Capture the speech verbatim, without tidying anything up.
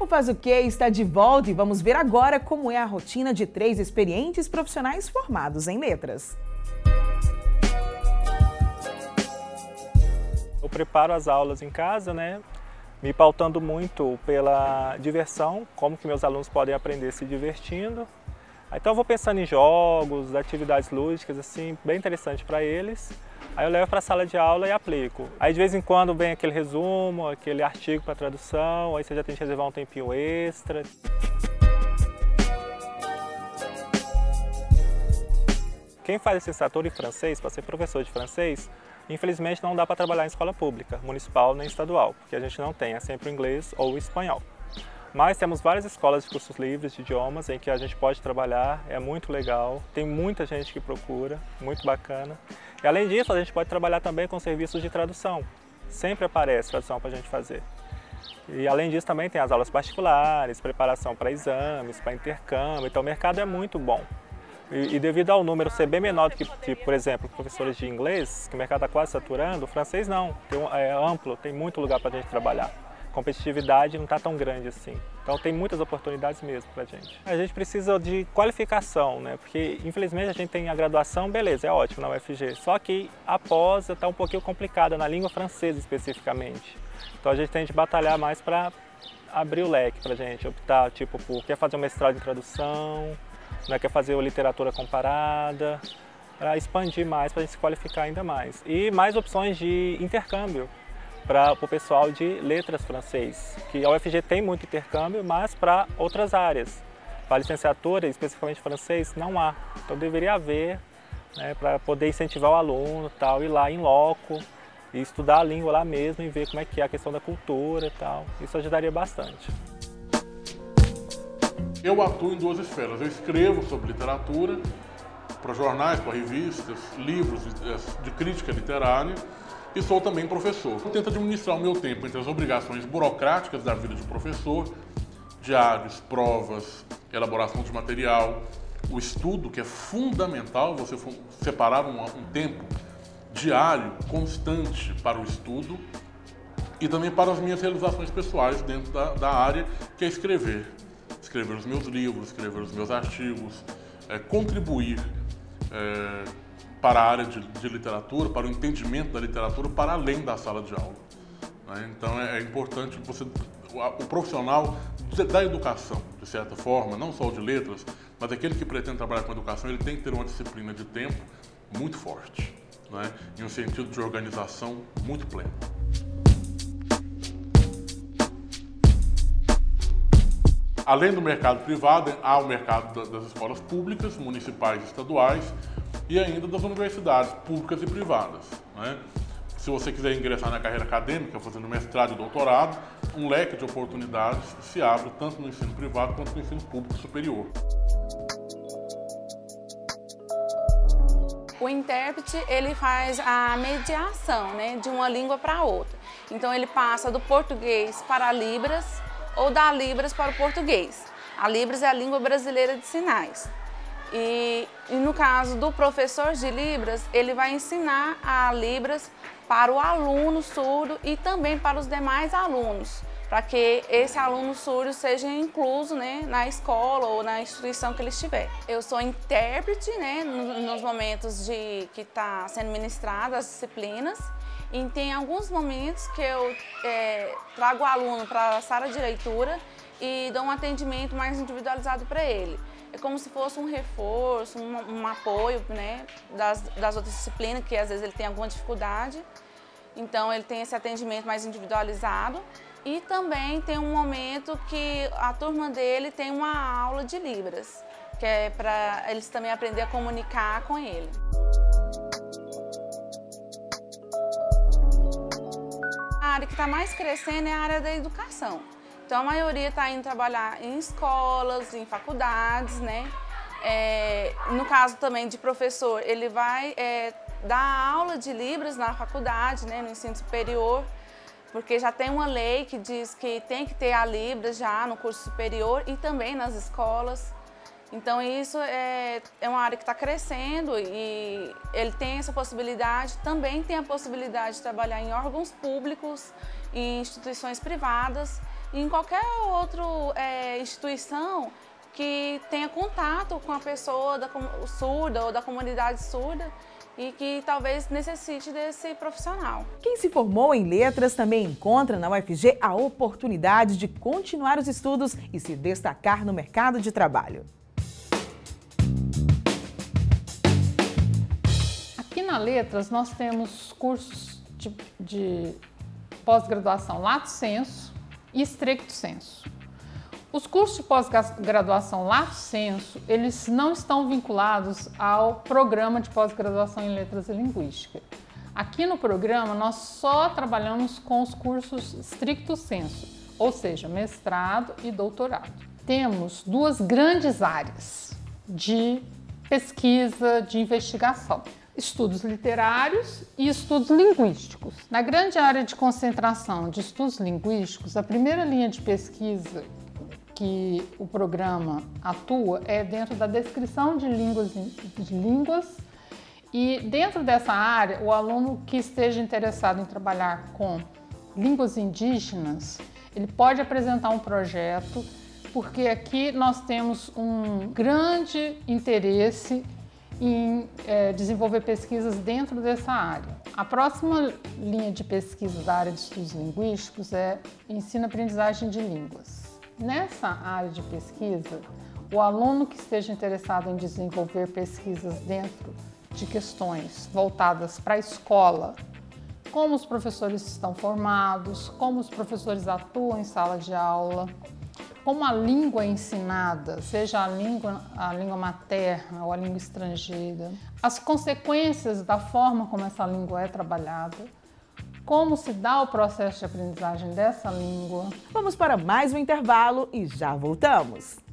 Faz o Quê está de volta e vamos ver agora como é a rotina de três experientes profissionais formados em letras. Eu preparo as aulas em casa, né, me pautando muito pela diversão, como que meus alunos podem aprender se divertindo. Então eu vou pensando em jogos, atividades lúdicas, assim, bem interessante para eles. Aí eu levo para a sala de aula e aplico. Aí de vez em quando vem aquele resumo, aquele artigo para tradução, aí você já tem que reservar um tempinho extra. Quem faz licenciatura em francês, para ser professor de francês, infelizmente não dá para trabalhar em escola pública, municipal nem estadual, porque a gente não tem, é sempre o inglês ou o espanhol. Mas temos várias escolas de cursos livres de idiomas em que a gente pode trabalhar, é muito legal, tem muita gente que procura, muito bacana. E além disso, a gente pode trabalhar também com serviços de tradução, sempre aparece tradução para a gente fazer. E além disso também tem as aulas particulares, preparação para exames, para intercâmbio, então o mercado é muito bom. E, e devido ao número ser bem menor do que, que, por exemplo, professores de inglês, que o mercado está quase saturando, o francês não, tem um, é amplo, tem muito lugar para a gente trabalhar. A competitividade não está tão grande assim, então tem muitas oportunidades mesmo para a gente. A gente precisa de qualificação, né? Porque infelizmente a gente tem a graduação, beleza, é ótimo na U F G, só que a pós está um pouquinho complicada, na língua francesa especificamente. Então a gente tem de batalhar mais para abrir o leque para a gente, optar tipo, por quer fazer um mestrado em tradução, né, quer fazer literatura comparada, para expandir mais, para a gente se qualificar ainda mais. E mais opções de intercâmbio para o pessoal de letras francês, que a U F G tem muito intercâmbio, mas para outras áreas. Para a licenciatura, especificamente francês, não há. Então deveria haver, né, para poder incentivar o aluno, tal, ir lá em loco, e estudar a língua lá mesmo e ver como é que é a questão da cultura e tal. Isso ajudaria bastante. Eu atuo em duas esferas. Eu escrevo sobre literatura, para jornais, para revistas, livros de crítica literária, e sou também professor. Eu tento administrar o meu tempo entre as obrigações burocráticas da vida de professor, diários, provas, elaboração de material, o estudo, que é fundamental, você separar um, um tempo diário, constante para o estudo, e também para as minhas realizações pessoais dentro da, da área, que é escrever. Escrever os meus livros, escrever os meus artigos, é, contribuir é, para a área de, de literatura, para o entendimento da literatura, para além da sala de aula. Né? Então é, é importante você, o, o profissional da educação, de certa forma, não só o de letras, mas aquele que pretende trabalhar com educação, ele tem que ter uma disciplina de tempo muito forte, né? E um sentido de organização muito pleno. Além do mercado privado, há o mercado das escolas públicas, municipais e estaduais, e ainda das universidades públicas e privadas. Né? Se você quiser ingressar na carreira acadêmica, fazendo mestrado e doutorado, um leque de oportunidades se abre tanto no ensino privado quanto no ensino público superior. O intérprete, ele faz a mediação, né, de uma língua para outra. Então ele passa do português para a Libras, ou da Libras para o português. A Libras é a língua brasileira de sinais. E, e no caso do professor de Libras, ele vai ensinar a Libras para o aluno surdo e também para os demais alunos, para que esse aluno surdo seja incluso, né, na escola ou na instituição que ele estiver. Eu sou intérprete, né, nos momentos de que está sendo ministrada as disciplinas. E tem alguns momentos que eu é, trago o aluno para a sala de leitura e dou um atendimento mais individualizado para ele. É como se fosse um reforço, um, um apoio, né, das, das outras disciplinas, que às vezes ele tem alguma dificuldade. Então ele tem esse atendimento mais individualizado. E também tem um momento que a turma dele tem uma aula de Libras, que é para eles também aprender a comunicar com ele. A área que está mais crescendo é a área da educação. Então a maioria está indo trabalhar em escolas, em faculdades, né? É, no caso também de professor, ele vai é, dar aula de Libras na faculdade, né, no ensino superior, porque já tem uma lei que diz que tem que ter a Libras já no curso superior e também nas escolas. Então isso é, é uma área que está crescendo e ele tem essa possibilidade, também tem a possibilidade de trabalhar em órgãos públicos e instituições privadas e em qualquer outra é, instituição que tenha contato com a pessoa da, surda ou da comunidade surda e que talvez necessite desse profissional. Quem se formou em letras também encontra na U F G a oportunidade de continuar os estudos e se destacar no mercado de trabalho. Aqui na Letras nós temos cursos de, de pós-graduação lato sensu e stricto sensu. Os cursos de pós-graduação lato sensu, eles não estão vinculados ao programa de pós-graduação em Letras e Linguística. Aqui no programa nós só trabalhamos com os cursos stricto sensu, ou seja, mestrado e doutorado. Temos duas grandes áreas de pesquisa, de investigação: estudos literários e estudos linguísticos. Na grande área de concentração de estudos linguísticos, a primeira linha de pesquisa que o programa atua é dentro da descrição de línguas, de línguas e dentro dessa área, o aluno que esteja interessado em trabalhar com línguas indígenas, ele pode apresentar um projeto, porque aqui nós temos um grande interesse em é, desenvolver pesquisas dentro dessa área. A próxima linha de pesquisa da área de estudos linguísticos é ensino-aprendizagem de línguas. Nessa área de pesquisa, o aluno que esteja interessado em desenvolver pesquisas dentro de questões voltadas para a escola, como os professores estão formados, como os professores atuam em sala de aula, como a língua é ensinada, seja a língua, a língua materna ou a língua estrangeira, as consequências da forma como essa língua é trabalhada, como se dá o processo de aprendizagem dessa língua. Vamos para mais um intervalo e já voltamos.